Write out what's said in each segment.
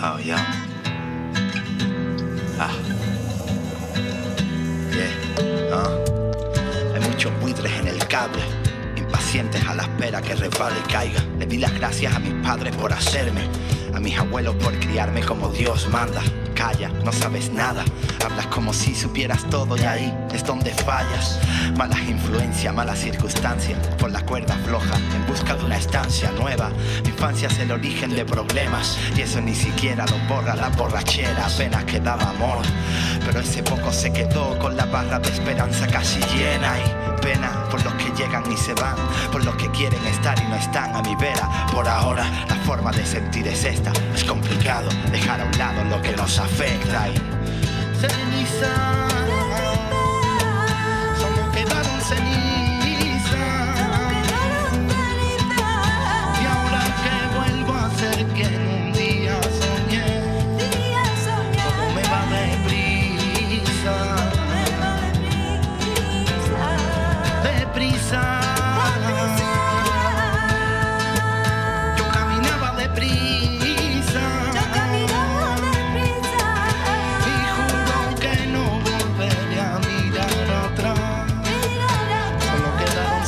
Oh, yeah. Hay muchos buitres en el cable, impacientes a la espera que resbale y caiga. Le di las gracias a mis padres por hacerme, a mis abuelos por criarme como Dios manda. Calla, no sabes nada, hablas como si supieras todo y ahí es donde fallas. Malas influencias, malas circunstancias, por la cuerda floja, en busca de una estancia nueva. Mi infancia es el origen de problemas y eso ni siquiera lo borra la borrachera. Apenas quedaba amor, pero ese poco se quedó con la barra de esperanza casi llena. Y pena por los que llegan y se van, por los que quieren estar y no están a mi vera. Por ahora la forma de sentir es esta, es complicado dejar a un lado lo que nos afecta. Y ceniza, solo quedaron cenizas. Y ahora que vuelvo a ser quien un día soñé, todo me va deprisa, deprisa. Yo caminaba deprisa y juro que no volveré a mirar atrás. Solo quedaron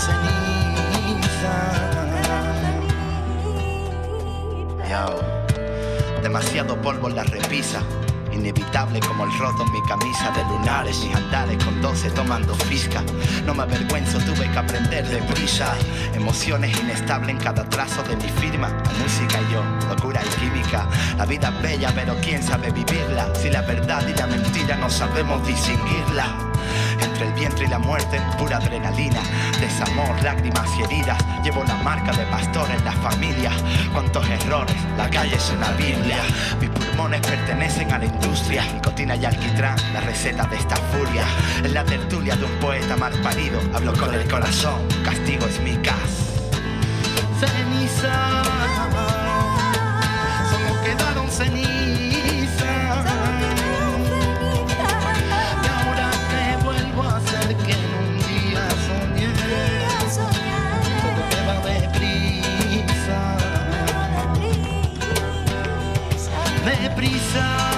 cenizas. Yo, demasiado polvo en la repisa, inevitable como el roto en mi camisa de lunares. Mis andares con 12 tomando fisca. No me avergüenzo, tuve que aprender deprisa. Emociones inestables en cada trazo de mi firma. La música y yo, locura y química. La vida es bella, pero ¿quién sabe vivirla? Si la verdad y la mentira no sabemos distinguirla. Entre el vientre y la muerte, pura adrenalina, desamor, lágrimas y heridas. Llevo la marca de pastor en la familia. Cuántos errores, la calle es una biblia. Mis pulmones pertenecen a la industria. Nicotina y alquitrán, la receta de esta furia. En la tertulia de un poeta mal parido, hablo con el corazón, castigo es mi cas. Ceniza, solo quedaron cenizas. Deprisa.